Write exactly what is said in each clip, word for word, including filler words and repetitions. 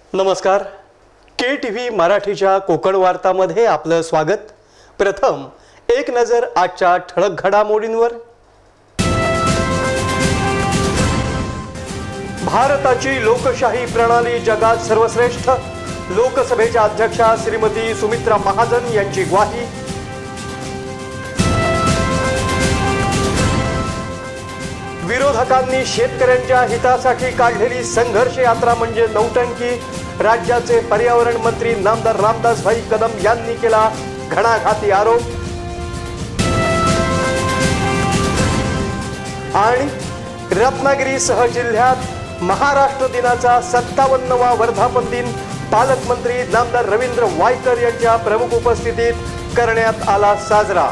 नमस्कार. के टीव्ही मराठीच्या कोकण वार्तामध्ये आपलं स्वागत. प्रथम एक नजर आजच्या ठळक घडामोडींवर. भारताची लोकशाही प्रणाली जगात सर्वश्रेष्ठ, लोकसभेच्या अध्यक्षा श्रीमती सुमित्रा महाजन यांची ग्वाही. विरोधकांनी शेतकऱ्यांच्या हितासाठी काढलेली संघर्ष यात्रा म्हणजे नौटंकी, राज्याचे पर्यावरण मंत्री नामदार रामदास भाई कदम यांनी केला घणाघाती आरोप. आणि रत्नागिरीसह जिल्ह्यात महाराष्ट्र दिनाचा सत्तावन्नवा वर्धापन दिन पालकमंत्री नामदार रवींद्र वायकर यांच्या प्रमुख उपस्थितीत करण्यात आला साजरा.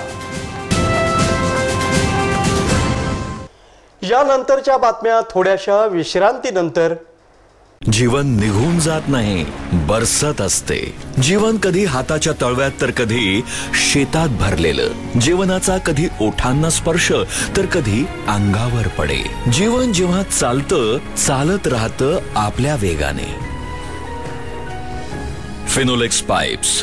यानंतरच्या बातम्या थोड्याशा विश्रांतीनंतर. जीवन निघून जात नाही, बरसत असते. जीवन कधी हाताच्या तळव्यात तर कधी शेतात भरलेलं. जीवनाचा कधी ओठांना स्पर्श तर कधी अंगावर पडे. जीवन जेव्हा चालतं चालत राहतं आपल्या वेगाने. फिनोलेक्स पाइप्स.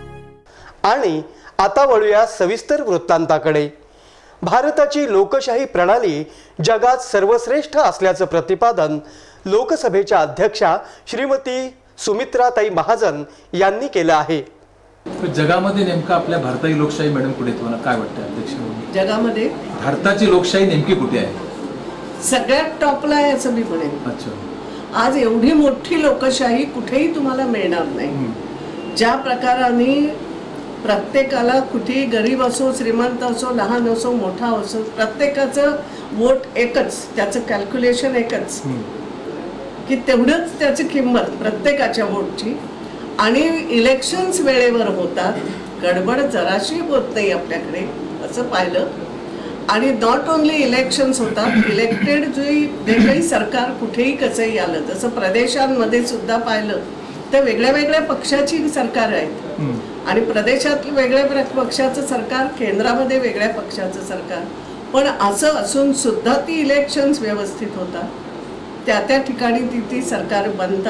आणि आता वळूया सविस्तर वृत्तांताकडे. भारताची लोकशाही प्रणाली जगात सर्वश्रेष्ठ असल्याचं प्रतिपादन लोकसभेच्या अध्यक्षा श्रीमती सुमित्राताई महाजन यांनी केलं आहे. जगामध्ये नेमका आपल्या भारताची लोकशाही मॅडम कुठे तुम्हाला काय वाटतं अध्यक्ष? जगामध्ये भारताची लोकशाही नेमकी कुठे आहे? सगळ्यात टॉपला आहे असं मी म्हणेन. अच्छा. आज एवढी मोठी लोकशाही कुठेही तुम्हाला मिळणार नाही. ज्या प्रकाराने प्रत्येकाला कुठेही गरीब असो श्रीमंत असो लहान असो मोठा असो प्रत्येकाचं वोट एकच, त्याचं कॅल्क्युलेशन एकच की तेवढंच त्याची किंमत प्रत्येकाच्या वोटची. आणि इलेक्शन्स वेळेवर होतात, गडबड जराशी होत नाही आपल्याकडे असं पाहिलं. आणि नॉट ओन्ली इलेक्शन्स होतात, इलेक्टेड जे जे काही सरकार कुठेही कसंही आलं, जसं प्रदेशांमध्ये सुद्धा पाहिलं तर वेगळ्या वेगळ्या पक्षाची सरकार आहेत आणि प्रदेशात वेगळ्या पक्षाचं सरकार, केंद्रामध्ये वेगळ्या पक्षाचं सरकार. पण असं असून सुद्धा ती इलेक्शन्स व्यवस्थित होतात, त्या त्या ठिकाणी ती ती सरकार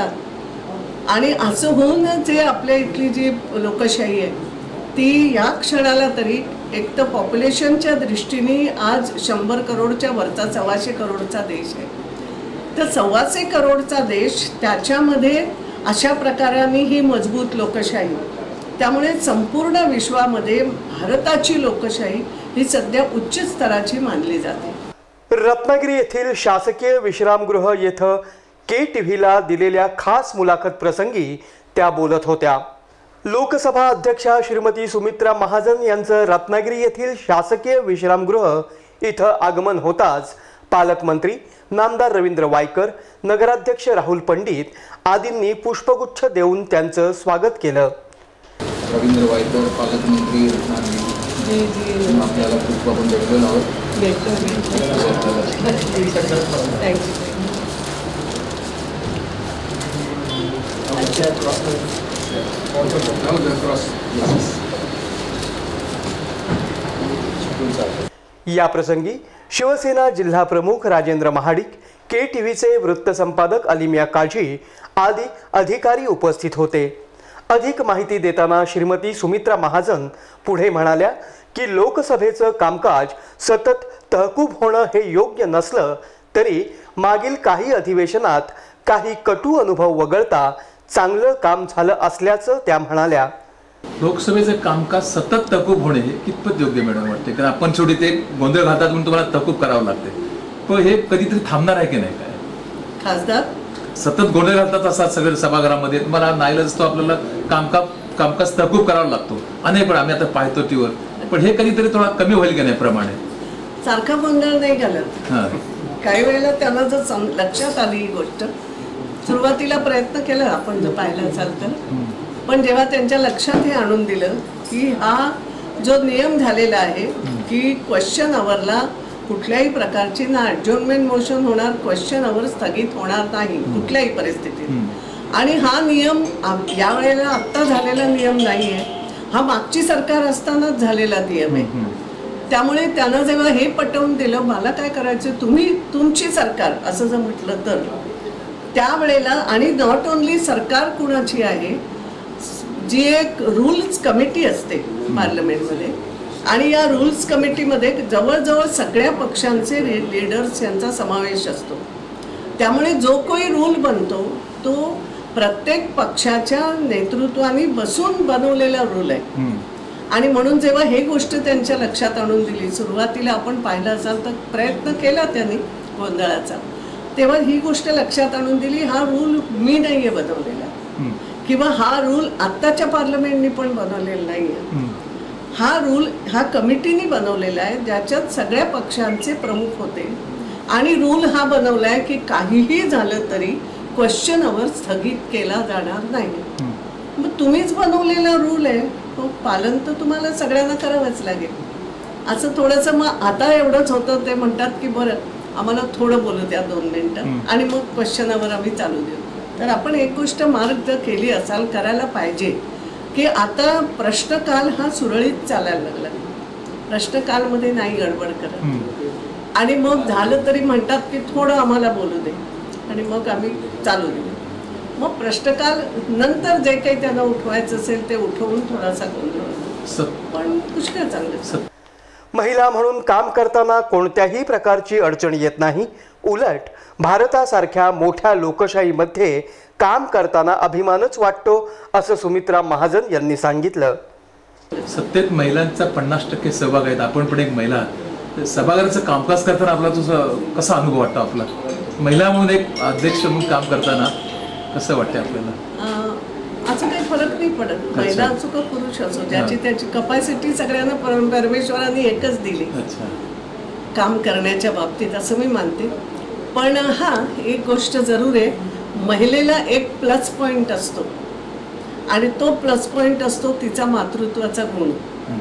बनतात. आणि असं होऊन जे आपल्या इथली जी लोकशाही आहे ती या क्षणाला तरी एक तर पॉप्युलेशनच्या दृष्टीने आज शंभर करोडच्या वरचा सव्वाशे करोडचा देश आहे. तर सव्वाशे करोडचा देश, त्याच्यामध्ये अशा प्रकाराने ही मजबूत लोकशाही. त्यामुळे संपूर्ण विश्वामध्ये भारताची लोकशाही ही सध्या उच्च स्तराची मानली जाते. रत्नागिरी येथील शासकीय विश्रामगृह येथे के टीव्हीला दिलेल्या खास मुलाखत प्रसंगी त्या बोलत होत्या. लोकसभा अध्यक्षा श्रीमती सुमित्रा महाजन यांचं रत्नागिरी येथील शासकीय विश्रामगृह इथं आगमन होताच पालकमंत्री नामदार रवींद्र वायकर, नगराध्यक्ष राहुल पंडित आदींनी पुष्पगुच्छ देऊन त्यांचं स्वागत केलं. रवींद्र वायकर पालकमंत्री रत्नागिरी, आपल्याला पुष्प आपण भेटलो आहोत. या प्रसंगी शिवसेना जिल्हा प्रमुख राजेंद्र महाडिक, के टीव्हीचे वृत्त संपादक अलिमिया काझी आदी अधिकारी उपस्थित होते. अधिक माहिती देताना श्रीमती सुमित्रा महाजन पुढे म्हणाल्या की लोकसभेचं कामकाज सतत तहकूब होणं हे योग्य नसलं तरी मागील काही अधिवेशनात काही कटू अनुभव वगळता चांगलं काम झालं असल्याचं त्या म्हणाल्या. लोकसभेचं कामकाज सतत तहकूब होणे हे कितपत योग्य मॅडम वाटते? कारण आपण शेवटी ते गोंधळ घालतात म्हणून तुम्हाला तहकूब करावं लागते, पण हे कधीतरी थांबणार आहे की नाही? काय खासदार सतत गोंधळ घालतात असतात सगळ्या सभागृहामध्ये, मला नाईलाज असतो, आपल्याला कामकाज कामकाज तहकूब करावा लागतो. अनेक पण आम्ही आता पाहतो टीव्हीवर, पण हे कधीतरी थोडा कमी होईल की नाही? प्रमाणे सारखा गोंधळ नाही घालत. काही वेळेला त्यांना जर लक्षात आली ही गोष्ट, सुरुवातीला प्रयत्न केला आपण जर पाहिलं असाल तर, पण जेव्हा त्यांच्या लक्षात हे आणून दिलं की हा जो नियम झालेला आहे की क्वेश्चन अवरला कुठल्याही प्रकारची ना ॲडजॉर्नमेंट मोशन होणार, क्वेश्चन अवर स्थगित होणार नाही कुठल्याही परिस्थितीत. आणि हा नियम या वेळेला आत्ता झालेला नियम नाही आहे, हा मागची सरकार असतानाच झालेला नियम आहे. त्यामुळे त्यांना जेव्हा हे पटवून दिलं मला काय करायचं, तुम्ही तुमची सरकार असं जर म्हटलं तर त्यावेळेला आणि नॉट ओन्ली सरकार कुणाची आहे, जी एक रूल्स कमिटी असते पार्लमेंटमध्ये आणि या रूल्स कमिटीमध्ये जवळजवळ सगळ्या पक्षांचे लीडर्स यांचा समावेश असतो. त्यामुळे जो काही रूल बनतो तो प्रत्येक पक्षाच्या नेतृत्वाने बसून बनवलेला रूल आहे. आणि म्हणून जेव्हा हे गोष्ट त्यांच्या लक्षात आणून दिली, सुरुवातीला आपण पाहिलं असाल तर प्रयत्न केला त्यांनी गोंधळाचा, तेव्हा ही गोष्ट लक्षात आणून दिली, हा रूल मी नाहीये बनवलेला किंवा हा रूल आत्ताच्या पार्लमेंटने पण बनवलेला नाहीये, हा रूल हा कमिटीने बनवलेला आहे ज्याच्यात सगळ्या पक्षांचे प्रमुख होते आणि रूल हा बनवला आहे की काहीही झालं तरी क्वेश्चन अवर स्थगित केला जाणार नाही. मग तुम्हीच बनवलेला रूल आहे, तो पालन तर तुम्हाला सगळ्यांना करावंच लागेल. असं थोडंसं मग आता एवढंच होतं, ते म्हणतात की बरं आम्हाला थोडं बोलू द्या दोन मिनिटं आणि मग क्वेश्चनावर आम्ही चालू देऊ. तर आपण एक गोष्ट मार्क जर केली असाल, करायला पाहिजे की आता प्रश्नकाल हा सुरळीत चालायला लागला, प्रश्नकालमध्ये नाही गडबड करत आणि मग झालं तरी म्हणतात की थोडं आम्हाला बोलू दे आणि मग आम्ही चालू देऊ. मग प्रश्नकाल नंतर जे काही त्यांना उठवायचं असेल ते उठवून थोडासा गोंधळ, पण पुष्कळ चांगलं. महिला म्हणून काम करताना कोणत्याही प्रकारची अडचण येत नाही, उलट भारतासारख्या मोठ्या लोकशाहीमध्ये काम करताना अभिमानच वाटतो, असं सुमित्रा महाजन यांनी सांगितलं. सत्तेत महिलांचा पन्नास टक्के सहभाग आहेत, आपण पण एक महिला, सभागृहाचं कामकाज करताना आपला तुझा कसा अनुभव वाटतो? आपला महिला म्हणून एक अध्यक्ष म्हणून काम करताना कसं वाटतं आपल्याला? असं काही फरक नाही पडत, महिला असो का पुरुष असो, ज्याची त्याची कपॅसिटी सगळ्यांना परमेश्वराने एकच दिली काम करण्याच्या बाबतीत, असं मी मानते. पण हा एक गोष्ट जरूर आहे, महिलेला एक प्लस पॉइंट असतो आणि तो प्लस पॉइंट असतो तिचा मातृत्वाचा गुण.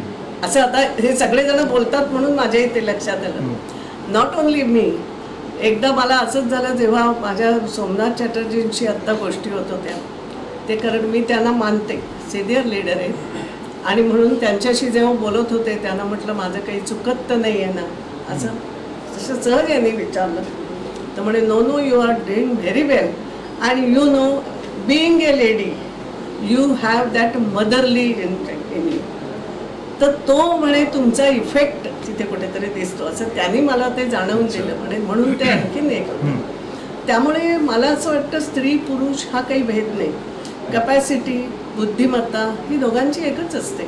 असं आता हे सगळेजण बोलतात म्हणून माझ्या इथे लक्षात आलं. नॉट ओन्ली मी, एकदा मला असंच झालं जेव्हा माझ्या सोमनाथ चॅटर्जींशी आत्ता गोष्टी होत होत्या, ते कारण मी त्यांना मानते, सिनियर लीडर आहे आणि म्हणून त्यांच्याशी जेव्हा बोलत होते त्यांना म्हटलं माझं काही चुकत तर नाही आहे ना, असं तसं सहज यांनी विचारलं तर म्हणे no no you are doing very well and you know being a lady you have that motherly in in you. तर तो म्हणे तुमचा इफेक्ट तिथे कुठेतरी दिसतो, असं त्यांनी मला ते जाणवून दिलं म्हणे, म्हणून ते आणखीन एक होतं. त्यामुळे मला असं वाटतं स्त्री पुरुष हा काही भेद नाही, कपॅसिटी बुद्धिमत्ता ही दोघांची एकच असते.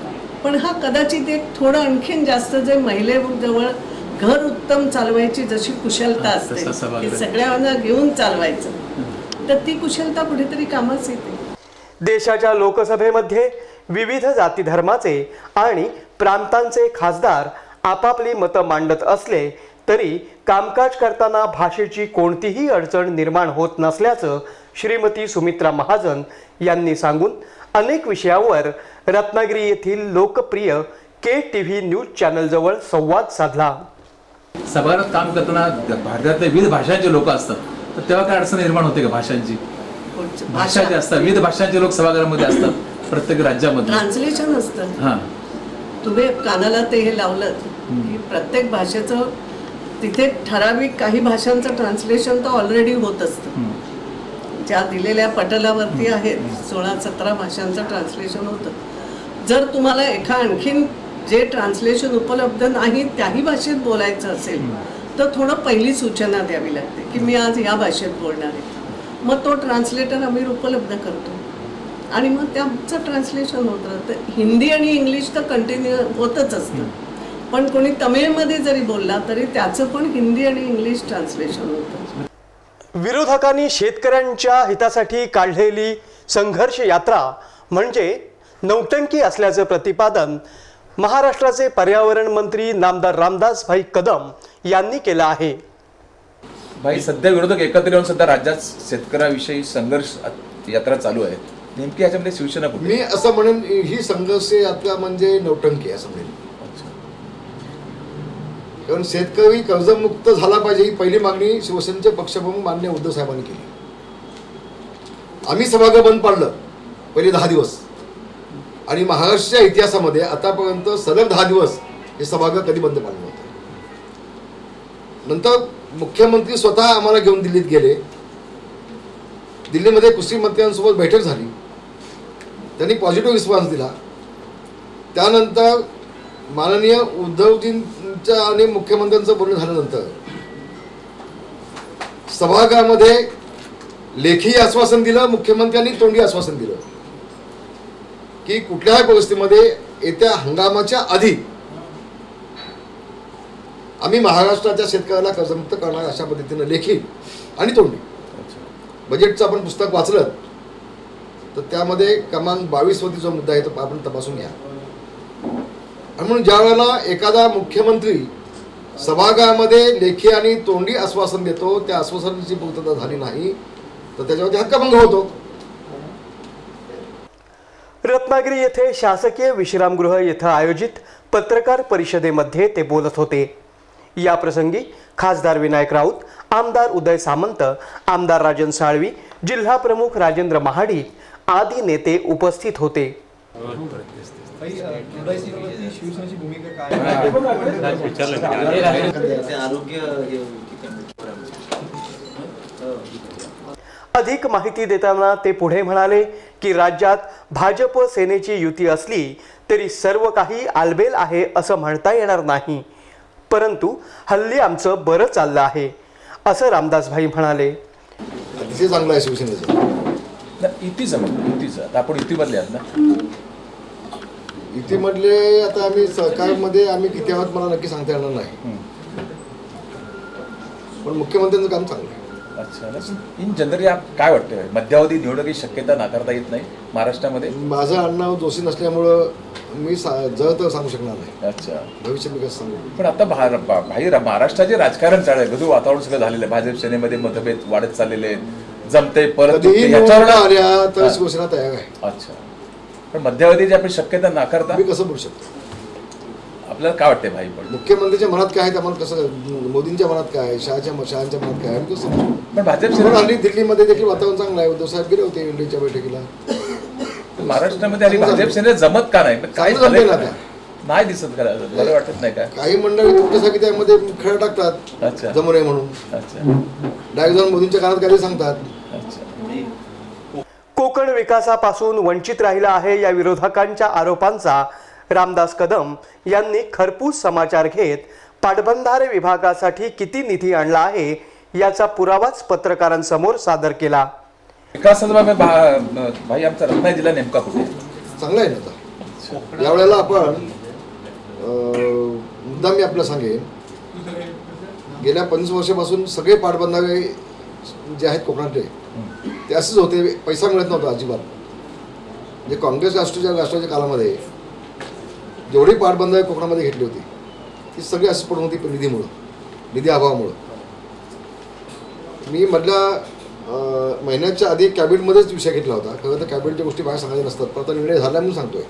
पण हा कदाचित एक थोडं आणखीन जास्त जे महिलेजवळ घर उत्तम चालवायची जशी कुशलता असते ती सगळ्यांना घेऊन चालवायचं, तर ती कुशलता कुठेतरी कामास येते. देशाच्या लोकसभेमध्ये विविध जाती धर्माचे आणि प्रांतांचे खासदार आपापली मतं मांडत असले तरी कामकाज करताना भाषेची कोणतीही अडचण निर्माण होत नसल्याचं श्रीमती सुमित्रा महाजन यांनी सांगून अनेक विषयावर रत्नागिरी येथील लोकप्रिय के टीव्ही न्यूज चॅनलजवळ संवाद साधला. सभागृहात काम करताना भारतातले विविध भाषांचे लोक असतात, तर तेव्हा काय अडचण निर्माण होते का? भाषांची भाषा जे असतात, विविध भाषांचे लोक सभागृहामध्ये असतात, प्रत्येक राज्यामध्ये ट्रान्सलेशन असतं. हां, तुम्ही कानाला ते हे लावलं की प्रत्येक भाषेचं तिथे ठराविक काही भाषांचं ट्रान्सलेशन तर ऑलरेडी होत असतं. ज्या दिलेल्या पटलावरती आहेत सोळा सतरा भाषांचं ट्रान्सलेशन होतं. जर तुम्हाला एका आणखीन जे ट्रान्सलेशन उपलब्ध नाही त्याही भाषेत बोलायचं असेल तर थोडं पहिली सूचना द्यावी लागते की मी आज या भाषेत बोलणार आहे. मग तो ट्रान्सलेटर आम्ही उपलब्ध करतो आणि मग त्याचं ट्रान्सलेशन होतं. तर हिंदी आणि इंग्लिश तर कंटिन्यू होतच असतं, पण कोणी तमिळमध्ये जरी बोलला तरी त्याचं पण हिंदी आणि इंग्लिश ट्रान्सलेशन होतं. विरोधकांनी शेतकऱ्यांच्या हितासाठी काढलेली संघर्ष यात्रा म्हणजे नौटंकी असल्याचं प्रतिपादन महाराष्ट्राचे पर्यावरण मंत्री नामदार रामदास भाई कदम यांनी केलं आहे. भाई, सध्या विरोधक एकत्र येऊन सध्या राज्यात शेतकऱ्याविषयी संघर्ष यात्रा चालू आहे, नेमकी याच्यामध्ये शिवसेना कुठे? मी असं म्हणेन ही संघर्ष यात्रा म्हणजे नौटंकी असं म्हणेन. कारण शेतकरी कर्जमुक्त झाला पाहिजे ही पहिली मागणी शिवसेनेचे पक्षप्रमुख माननीय उद्धव साहेबांनी केली. आम्ही सभागृह बंद पाडलं पहिले दहा दिवस आणि महाराष्ट्राच्या इतिहासामध्ये आतापर्यंत सलग दहा दिवस हे सभागृह कधी बंद पाडलं होतं. नंतर मुख्यमंत्री स्वतः आम्हाला घेऊन दिल्लीत गेले दिल्लीमध्ये कृषी मंत्र्यांसोबत बैठक झाली, त्यांनी पॉझिटिव्ह रिस्पॉन्स दिला. त्यानंतर माननीय उद्धवजींच्या आणि मुख्यमंत्र्यांचं बोलणं झाल्यानंतर सभागृहामध्ये लेखी आश्वासन दिलं, मुख्यमंत्र्यांनी तोंडी आश्वासन दिलं की कुठल्याही परिस्थितीमध्ये येत्या हंगामाच्या आधी आम्ही महाराष्ट्राच्या शेतकऱ्याला कर्जमुक्त करणार अशा पद्धतीनं लेखी आणि तोंडी. बजेटचं आपण पुस्तक वाचलं तर त्यामध्ये कमान बावीस वरती जो मुद्दा आहे तो आपण तपासून घ्या. आणि म्हणून ज्या वेळेला एखादा मुख्यमंत्री सभागृहामध्ये लेखी आणि तोंडी आश्वासन देतो, त्या आश्वासनाची पूर्तता झाली नाही तर त्याच्यावरती हक्कभंग होतो. रत्नागिरी येथे शासकीय विश्रामगृह येथे आयोजित पत्रकार परिषदेमध्ये ते बोलत होते. या प्रसंगी खासदार विनायक राऊत, आमदार उदय सामंत, आमदार राजन साळवी, जिल्हा प्रमुख राजेंद्र महाडिक आदी नेते उपस्थित होते. अधिक माहिती देताना ते पुढे म्हणाले की राज्यात भाजप सेनेची युती असली तरी सर्व काही आलबेल आहे असं म्हणता येणार नाही, परंतु हल्ली आमचं बरं चाललं आहे असं रामदासभाई म्हणाले. अतिशय चांगलं आहे शिवसेनेचं. युती जमत युतीचं आपण युतीमधले आहात ना. युतीमधले आता आम्ही सरकारमध्ये आम्ही किती आहोत मला नक्की सांगता येणार नाही, पण मुख्यमंत्र्यांचं काम चांगलं आहे. अच्छा, इन जनरली काय वाटतं मध्यावधी निवडणुकीची शक्यता नाकारता येत नाही महाराष्ट्रामध्ये? माझं आडनाव जोशी नसल्यामुळं मी जर तर सांगू शकणार नाही. अच्छा, भविष्य मी कसं सांगू. पण आता भाई महाराष्ट्राचे राजकारण चालू आहे, गदू वातावरण सगळं झालेलं आहे, भाजप सेनेमध्ये मतभेद वाढत चाललेले आहेत, जमते परत आल्या तर शिवसेना तयार आहे. अच्छा, पण मध्यावधीची आपली शक्यता नाकारता मी कसं बोलू शकतो? आपल्याला काय वाटतंय भाई? पण मुख्यमंत्र्यांच्या मनात काय आहे आम्हाला कसं, मोदींच्या मनात काय आहे, शहाच्या शहाच्या मनात काय आहे कसं. पण भाजप हल्ली दिल्लीमध्ये देखील वातावरण चांगलं आहे. उद्धव साहेब गेले होते इंडियाच्या बैठकीला. महाराष्ट्रामध्ये आणि भाजप सेनेत जमत का नाही? काय नाही दिसत का? मला वाटत नाही का काही मंडळी तुमच्यासाठी त्यामध्ये खरं टाकतात. अच्छा, जमू नये म्हणून. अच्छा, डायरेक्ट जाऊन मोदींच्या कानात काय सांगतात. अच्छा, कोकण विकासापासून वंचित राहिला आहे या विरोधकांच्या आरोपांचा रामदास कदम यांनी खरपूस समाचार घेत पाटबंधारे विभागासाठी किती निधी आणला आहे याचा पुरावाच पत्रकारांसमोर सादर केला. विकासाचा भाई आमचा रत्नागिरी जिल्हा नेमका कुठे? चांगला आहे ना. आता यावेळेला आपण मुद्दा मी आपल्याला सांगेन, गेल्या पंचवीस वर्षापासून सगळे पाटबंधारे जे आहेत कोकणातले ते असेच होते. पैसा मिळत नव्हता अजिबात. म्हणजे काँग्रेस राष्ट्रीय राष्ट्राच्या काळामध्ये जेवढी पाटबंधारे कोकणामध्ये घेतली होती ती सगळी अशीच पडून होती निधीमुळं, निधी अभावामुळं. मी मधल्या महिन्याच्या आधी कॅबिनेटमध्येच विषय घेतला होता. खरं तर कॅबिनेटच्या गोष्टी बाहेर सांगायच्या नसतात, पण आता निर्णय झाला म्हणून सांगतोय.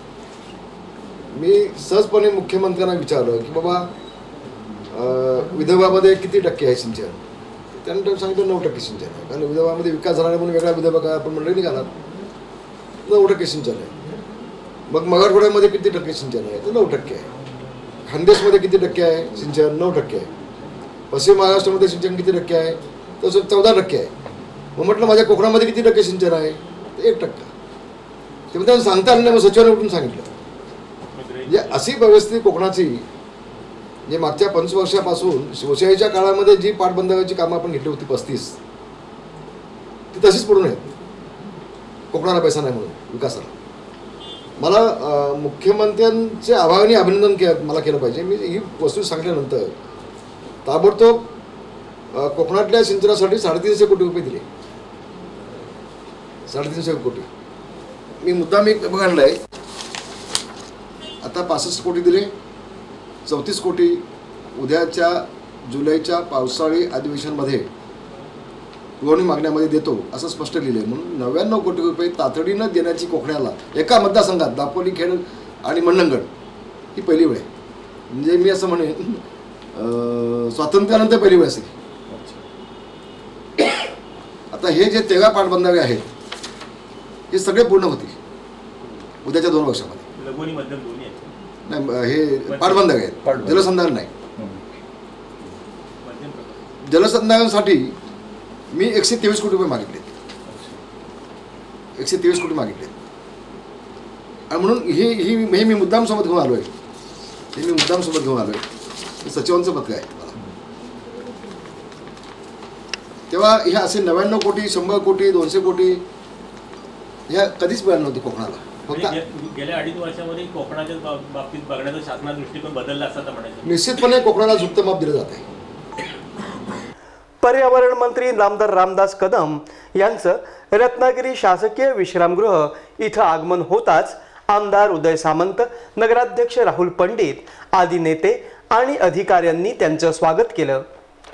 मी सहजपणे मुख्यमंत्र्यांना विचारलं की बाबा विदर्भामध्ये किती टक्के आहे सिंचन? त्यानंतर सांगितलं नऊ टक्के सिंचन आहे. कारण विदर्भामध्ये विकास झाला म्हणून वेगळा विदर्भ काय आपण मंडळी निघालात. नऊ टक्के सिंचन आहे. मग मराठवाड्यामध्ये किती टक्के सिंचन आहे? तर नऊ टक्के आहे. खानदेशमध्ये किती टक्के आहे सिंचन? नऊ टक्के आहे. पश्चिम महाराष्ट्रामध्ये सिंचन किती टक्के आहे? तर चौदा टक्के आहे. मग म्हटलं माझ्या कोकणामध्ये किती टक्के सिंचन आहे? तर एक टक्का. ते म्हणजे सांगता आलं नाही. मग सचिवांनी उठून सांगितलं. म्हणजे अशी परिस्थिती कोकणाची, जे मागच्या पंचवीस वर्षापासून शिवसेनेच्या काळामध्ये जी पाटबंधाऱ्याची कामं आपण घेतली होती पस्तीस, ती तशीच पडून आहेत. कोकणाला पैसा नाही म्हणून विकासाला. मला मुख्यमंत्र्यांचे आभाराने अभिनंदन के मला केलं पाहिजे. मी ही वस्तू सांगितल्यानंतर ताबडतोब कोकणातल्या सिंचनासाठी साडेतीनशे कोटी रुपये दिले. साडेतीनशे कोटी मी मुद्दा मी बघायला आहे. आता पासष्ट कोटी दिले, चौतीस कोटी उद्याच्या जुलैच्या पावसाळी अधिवेशनमध्ये पुरवणी मागण्यामध्ये देतो असं स्पष्ट लिहिले. म्हणून नव्याण्णव कोटी रुपये तातडीनं देण्याची कोकणाला एका मतदारसंघात दापोली, खेड आणि मंडणगड ही पहिली वेळ आहे. म्हणजे मी असं म्हणेन स्वातंत्र्यानंतर पहिली वेळ असेल. आता हे जे तेरा पाटबंधारे आहेत हे सगळे पूर्ण होतील उद्याच्या दोन वर्षामध्ये. नाही, हे पाटबंधारे आहेत, जलसंधारण नाही. जलसंधारणासाठी मी एकशे तेवीस कोटी रुपये मागितले. एकशे तेवीस कोटी मागितले आणि म्हणून ही ही हे मी मुद्दाम सोबत घेऊन आलो आहे हे मी मुद्दाम सोबत घेऊन आलो आहे सचिवांचं पत्र आहे मला. तेव्हा हे असे नव्याण्णव कोटी शंभर कोटी दोनशे कोटी ह्या कधीच मिळालं नव्हतं कोकणाला. फक्त गेल्या अडीच वर्षामध्ये कोकणाच्या बाबतीत बघण्याचा शासनाचा दृष्टिकोन बदलला असं तर म्हणायचं. निश्चितपणे कोकणाला झुकत माप दिलं जात आहे. पर्यावरण मंत्री नामदार रामदास कदम यांचं रत्नागिरी शासकीय विश्रामगृह इथं आगमन होताच आमदार उदय सामंत, नगराध्यक्ष राहुल पंडित आदी नेते आणि अधिकाऱ्यांनी त्यांचं स्वागत केलं.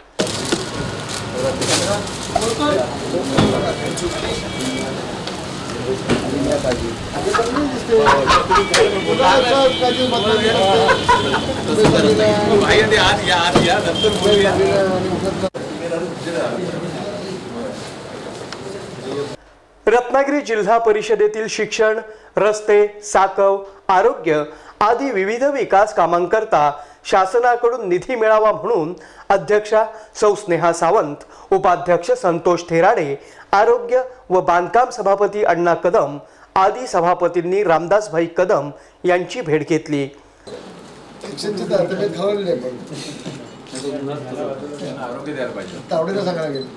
रत्नागिरी जिल्हा परिषदेतील शिक्षण, रस्ते, साकव, आरोग्य आदी विविध विकास कामांकरता शासनाकडून निधी मिळावा म्हणून अध्यक्षा सौ स्नेहा सावंत, उपाध्यक्ष संतोष थेराडे, आरोग्य व बांधकाम सभापती अण्णा कदम आदी सभापतींनी रामदासभाई कदम यांची भेट घेतली. आरोग्य द्यायला पाहिजे. तावडीला सांगायला गेलं.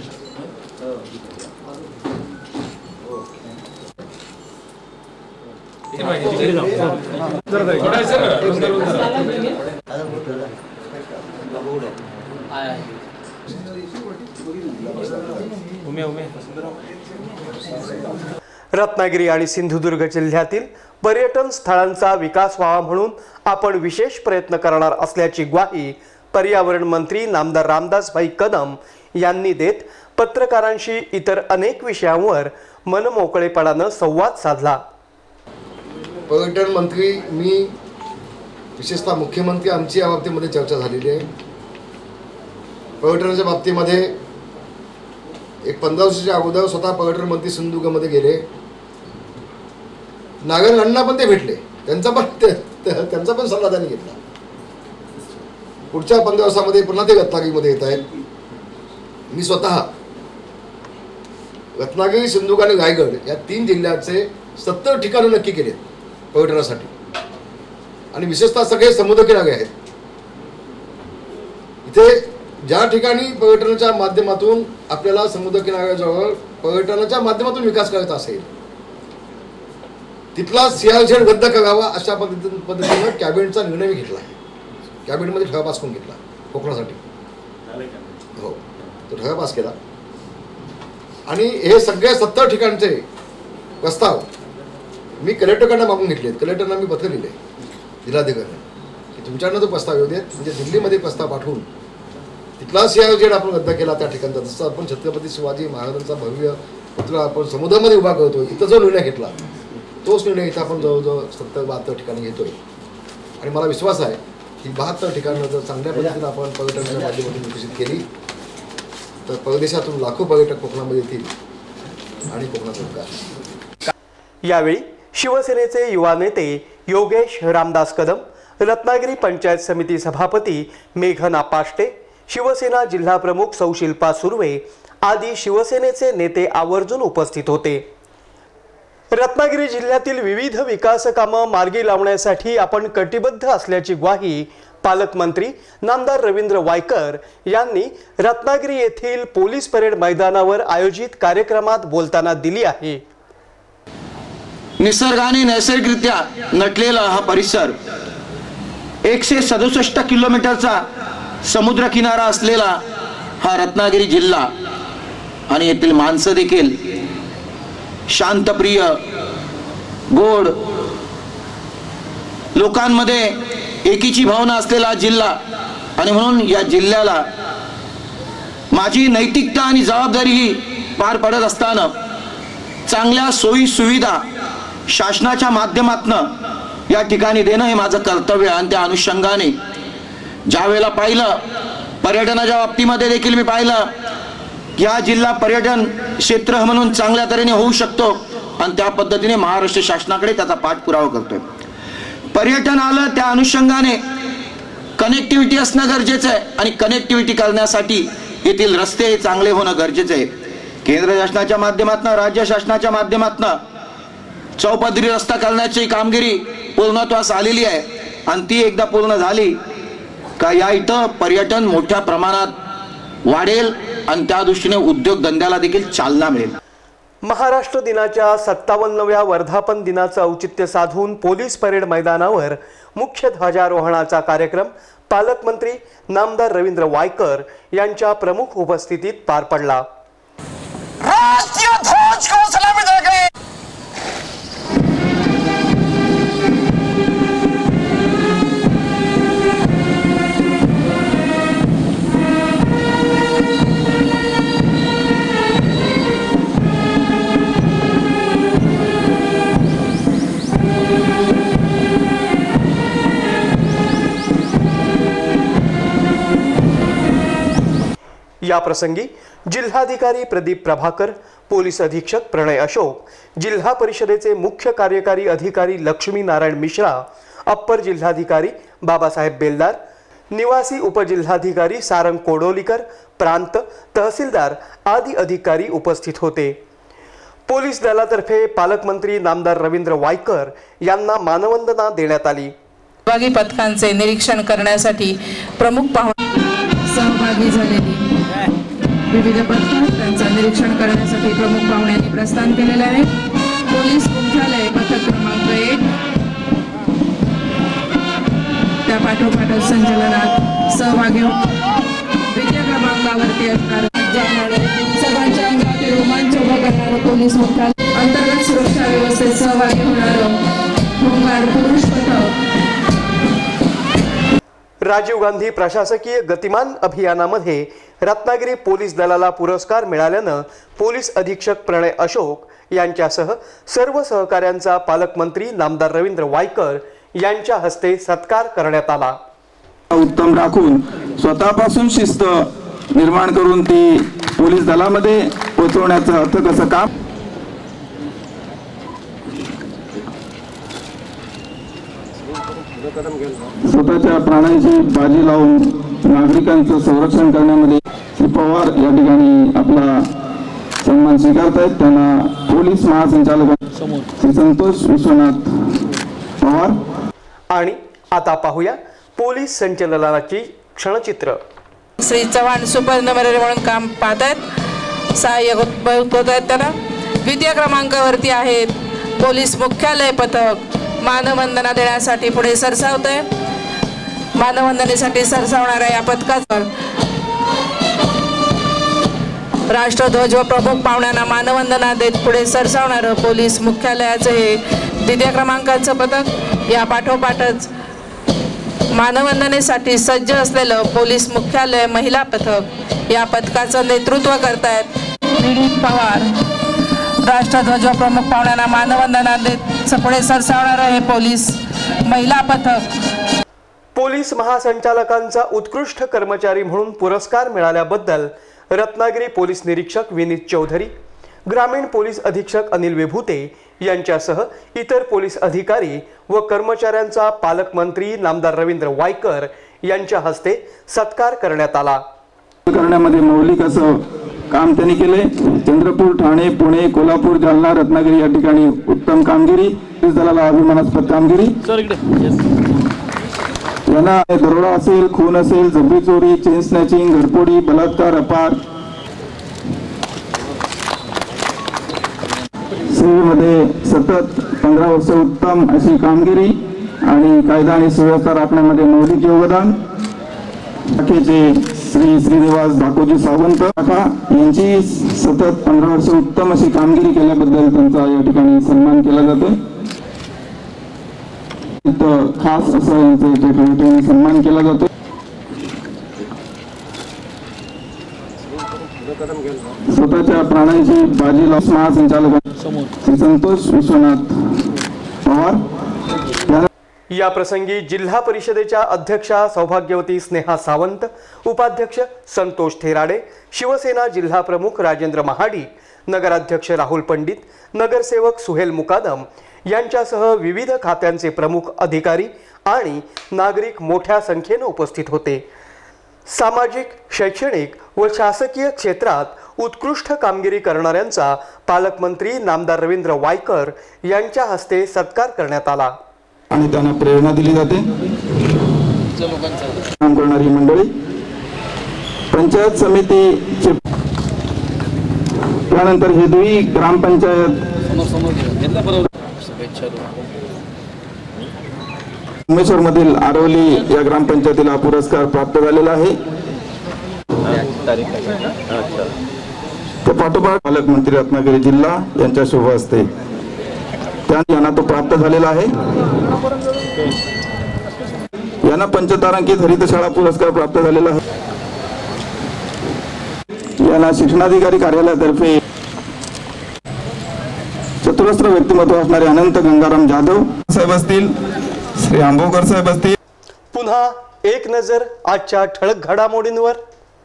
रत्नागिरी आणि सिंधुदुर्ग जिल्ह्यातील पर्यटन स्थळांचा विकास व्हावा म्हणून आपण विशेष प्रयत्न करणार असल्याची ग्वाही पर्यावरण मंत्री नामदार रामदासभाई कदम यांनी देत पत्रकारांशी इतर अनेक विषयांवर मनमोकळेपणानं संवाद साधला. पर्यटन मंत्री मी विशेषतः मुख्यमंत्री आमची या बाबतीमध्ये चर्चा झालेली आहे. पर्यटनाच्या बाबतीमध्ये एक पंधरा वर्षाच्या अगोदर स्वतः पर्यटन मंत्री सिंधुदुर्गमध्ये गेले. नागरिकांना पण ते भेटले, त्यांचा पण त्यांचा पण सल्ला त्यांनी घेतला. पुढच्या पंधरा वर्षामध्ये पुन्हा ते रत्नागिरीमध्ये येत आहेत. मी स्वतः रत्नागिरी, सिंधुदुर्ग आणि रायगड या तीन जिल्ह्याचे सत्तर ठिकाणं नक्की केलेत पर्यटनासाठी आणि विशेषतः सगळे समुद्रकिनारे आहेत. इथे ज्या ठिकाणी पर्यटनाच्या माध्यमातून आपल्याला समुद्रकिनाऱ्याजवळ पर्यटनाच्या माध्यमातून विकास करायचा असेल तिथला सियालझेड रद्द करावा अशा पद्धतीने पद्धतीनं कॅबिनेटचा निर्णय घेतला आहे. कॅबिनेटमध्ये ठराव पास करून घेतला कोकणासाठी. हो, तो ठराव पास केला आणि हे सगळे सत्तर ठिकाणचे प्रस्ताव मी कलेक्टरकडनं मागून घेतलेत. कलेक्टरना मी पत्र लिहिले जिल्हाधिकाऱ्यांना की तुमच्याकडनं तो प्रस्ताव येऊ देत, म्हणजे दिल्लीमध्ये प्रस्ताव पाठवून तिथला सियालझेड आपण रद्द केला त्या ठिकाणचा. जसं आपण छत्रपती शिवाजी महाराजांचा भव्य पुतळा आपण समुद्रामध्ये उभा करतो, इथं जो निर्णय घेतला तोच निर्णय इथं आपण जवळजवळ सत्तर बहात्तर ठिकाणी घेतोय. आणि मला विश्वास आहे की बहात्तर ठिकाणं जर चांगल्या पद्धतीनं आपण पर्यटनाच्या माध्यमातून विकसित केली तर परदेशातून लाखो पर्यटक कोकणामध्ये येतील आणि कोकणाचा विकास. यावेळी शिवसेनेचे युवा नेते योगेश रामदास कदम, रत्नागिरी पंचायत समिती सभापती मेघना पाष्टे, शिवसेना जिल्हा प्रमुख सौ शिल्पा सुर्वे आदी शिवसेनेचे नेते आवर्जून उपस्थित होते. रत्नागिरी जिल्ह्यातील विविध विकास कामं मार्गी लावण्यासाठी आपण कटिबद्ध असल्याची ग्वाही पालकमंत्री नामदार रवींद्र वायकर यांनी रत्नागिरी येथील पोलीस परेड मैदानावर आयोजित कार्यक्रमात बोलताना दिली आहे. निसर्गाने नैसर्गिकरित्या नटलेला हा परिसर, एकशे सदुसष्ट किलोमीटरचा समुद्र किनारा असलेला हा रत्नागिरी जिल्हा आणि येथील माणसं देखील शांतप्रिय, गोड, लोकांमध्ये एकीची भावना असलेला जिल्हा आणि म्हणून या जिल्ह्याला माझी नैतिकता आणि जबाबदारी ही पार पडत असताना चांगल्या सोयी सुविधा शासनाच्या माध्यमातून या ठिकाणी देणं हे माझं कर्तव्य. आणि त्या अनुषंगाने ज्या वेळेला पाहिलं पर्यटनाच्या बाबतीमध्ये देखील मी पाहिलं की हा जिल्हा पर्यटन क्षेत्र म्हणून चांगल्या तऱ्हेने होऊ शकतो आणि त्या पद्धतीने महाराष्ट्र शासनाकडे त्याचा पाठपुरावा करतोय. पर्यटन आलं त्या अनुषंगाने कनेक्टिव्हिटी असणं गरजेचं आहे आणि कनेक्टिव्हिटी करण्यासाठी येथील रस्ते चांगले होणं गरजेचं आहे. केंद्र शासनाच्या माध्यमातून राज्य शासनाच्या माध्यमातून चौपदरी रस्ता करण्याची कामगिरी पूर्णत्वास आलेली आहे आणि ती एकदा पूर्ण झाली का या इथं पर्यटन मोठ्या प्रमाणात वाढेल आणि त्या दृष्टीने उद्योगधंद्याला देखील चालना मिळेल। महाराष्ट्र दिनाच्या सत्तावन्नाव्या वर्धापन दिनाचं औचित्य साधून पोलीस परेड मैदानावर मुख्य ध्वजारोहणाचा कार्यक्रम पालकमंत्री नामदार रवींद्र वायकर यांच्या प्रमुख उपस्थितीत पार पडला। राष्ट्रीय ध्वज को सलामी देंगे। या प्रसंगी जिल्हाधिकारी प्रदीप प्रभाकर, पोलीस अधीक्षक प्रणय अशोक, जिल्हा परिषदेचे मुख्य कार्यकारी अधिकारी लक्ष्मी नारायण मिश्रा, अप्पर जिल्हाधिकारी बाबासाहेब बेलदार, निवासी उपजिल्हाधिकारी सारंग कोडोलीकर, प्रांत तहसीलदार आदी अधिकारी उपस्थित होते। पोलीस दलातर्फे पालकमंत्री नामदार रवींद्र वायकर यांना मानवंदना देण्यात आली। सहभागी पथकांचे निरीक्षण करण्यासाठी प्रमुख पाहुणे सहभागी झालेली विविध पथकात त्यांचं निरीक्षण करण्यासाठी प्रमुख पाहुण्यांनी प्रस्थान केलेले आहे। पोलीस मुख्यालय पथक क्रमांक एक त्या पाठोपाठ संचलनात सहभागी द्वितीय क्रमांकावरती असणार सर्वांच्या अंगातील रोमांच उभा करणारं पोलीस मुख्यालय अंतर्गत सुरक्षा व्यवस्थेत सहभागी होणारं होमगार्ड पुरुष पथक राजीव गांधी प्रशासकीय गतिमान अभियानामध्ये रत्नागिरी पोलीस दलाला पुरस्कार मिळाल्यानं पोलीस अधीक्षक प्रणय अशोक यांच्यासह सर्व सहकाऱ्यांचा पालकमंत्री नामदार रवींद्र वायकर यांच्या हस्ते सत्कार करण्यात आला। उत्तम राखून स्वतःपासून शिस्त निर्माण करून ती पोलीस दलामध्ये पोहोचवण्याचं अथक असं काम स्वतःच्या प्राणांची बाजी लावून नागरिकांचं संरक्षण करण्यामध्ये श्री पवार या ठिकाणी आपला सन्मान स्वीकारत आहेत। त्यांना पोलीस महासंचालक श्री संतोष विश्वनाथ पवार। आणि आता पाहूया पोलीस संचलनाची क्षणचित्र। श्री चव्हाण सुपरनंबर म्हणून काम पाहत आहेत, सहाय्यक होत आहेत त्यांना। द्वितीय क्रमांकावरती आहेत पोलीस मुख्यालय पथक मानवंदना देण्यासाठी पुढे सरसावत आहे। मानवंदनेसाठी सरसावणाऱ्या या पथकावर राष्ट्रध्वज व प्रमुख पाहुण्यांना मानवंदना देत पुढे सरसावणारं पोलीस मुख्यालयाचं हे द्वितीय क्रमांकाचं पथक। या पाठोपाठच मानवंदनेसाठी सज्ज असलेलं पोलीस मुख्यालय महिला पथक या पथकाचं नेतृत्व करतायत बीडी पवार। राष्ट्रध्वज व प्रमुख पाहुण्यांना मानवंदना देत पुढे सरसावणारं हे पोलीस महिला पथक। पोलीस महासंचालकांचा उत्कृष्ट कर्मचारी म्हणून पुरस्कार मिळाल्याबद्दल रत्नागिरी पोलीस निरीक्षक विनीत चौधरी, ग्रामीण पोलीस अधीक्षक अनिल विभूते यांच्यासह इतर पोलीस अधिकारी व कर्मचाऱ्यांचा पालकमंत्री नामदार रवींद्र वायकर यांच्या हस्ते सत्कार करण्यात आला। करण्यामध्ये मौलिक असं काम त्यांनी केले। चंद्रपूर, ठाणे, पुणे, कोल्हापूर, जालना, रत्नागिरी या ठिकाणी उत्तम कामगिरी, पोलीस दलाला अभिमानास्पद कामगिरी। यांना दरोडा असेल, खून असेल, जबरी चोरी, चेन स्नॅचिंग, घरफोडी, बलात्कार, अपार सेवेमध्ये सतत पंधरा वर्ष उत्तम अशी कामगिरी आणि कायदा आणि सुव्यवस्था राखण्यामध्ये मौलिक योगदान शाखेचे श्री श्रीनिवास धाकोजी सावंत काका यांची सतत पंधरा वर्ष उत्तम अशी कामगिरी केल्याबद्दल त्यांचा या ठिकाणी सन्मान केला जातो। खास असं यांचा या ठिकाणी सन्मान केला जातो। स्वतःच्या प्राणांची बाजी लावून महासंचालक श्री संतोष विश्वनाथ पवार। या प्रसंगी जिल्हा परिषदेच्या अध्यक्षा सौभाग्यवती स्नेहा सावंत, उपाध्यक्ष संतोष थेराडे, शिवसेना जिल्हा प्रमुख राजेंद्र महाडिक, नगराध्यक्ष राहुल पंडित, नगरसेवक सुहेल मुकादम यांच्यासह विविध खात्यांचे प्रमुख अधिकारी आणि नागरिक मोठ्या संख्येने उपस्थित होते। सामाजिक, शैक्षणिक व शासकीय क्षेत्रात उत्कृष्ट कामगिरी करणाऱ्यांचा पालकमंत्री नामदार रवींद्र वायकर यांच्या हस्ते सत्कार करण्यात आला आणि त्यांना प्रेरणा दिली जाते। काम करणारी मंडळी पंचायत समितीचे त्यानंतर हेदवी ग्रामपंचायत उमेश्वर मधील आरवली या ग्रामपंचायतीला पुरस्कार प्राप्त झालेला आहे। त्या पाठोपाठ पालकमंत्री रत्नागिरी जिल्हा यांच्या शुभ हस्ते त्यांना तो प्राप्त झालेला आहे। यांना पंचतारांकित हरितशाळा पुरस्कार प्राप्त झालेला आहे। यांना शिक्षणाधिकारी कार्यालयातर्फे चतुरस्र व्यक्तिमत्व असणारे अनंत गंगाराम जाधव साहेब असतील, श्री आंबोकर साहेब असतील। पुन्हा एक नजर आजच्या ठळक घडामोडींवर।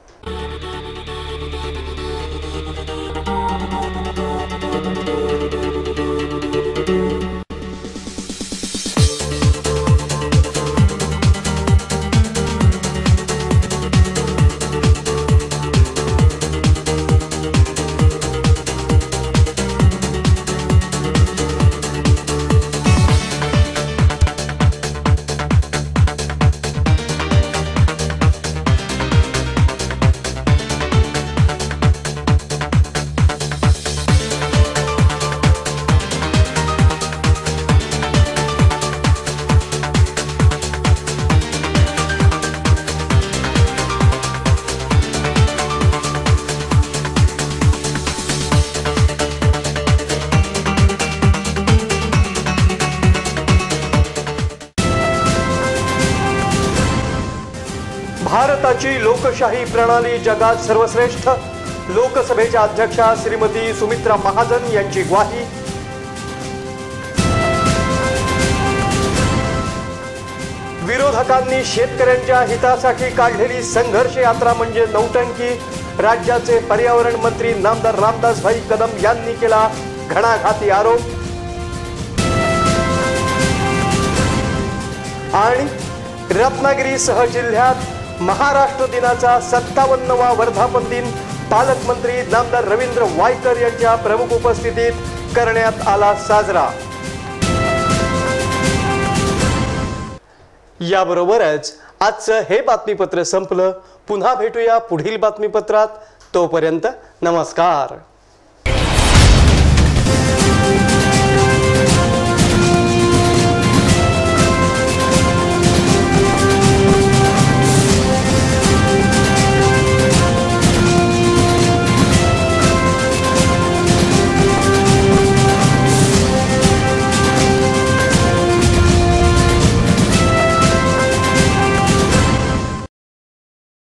भारताची लोकशाही प्रणाली जगात सर्वश्रेष्ठ, लोकसभेच्या अध्यक्षा श्रीमती सुमित्रा महाजन यांची ग्वाही। विरोधकांनी शेतकऱ्यांच्या हितासाठी काढलेली संघर्ष यात्रा म्हणजे नौटंकी, राज्याचे पर्यावरण मंत्री नामदार रामदासभाई कदम यांनी केला घणाघाती आरोप। आणि रत्नागिरीसह जिल्ह्यात महाराष्ट्र दिनाचा सत्तावन्नवा वर्धापन दिन पालकमंत्री नामदार रवींद्र वायकर यांच्या प्रमुख उपस्थितीत करण्यात आला साजरा। याबरोबरच आजचं हे बातमीपत्र संपलं। पुन्हा भेटूया पुढील बातमीपत्रात। तोपर्यंत नमस्कार।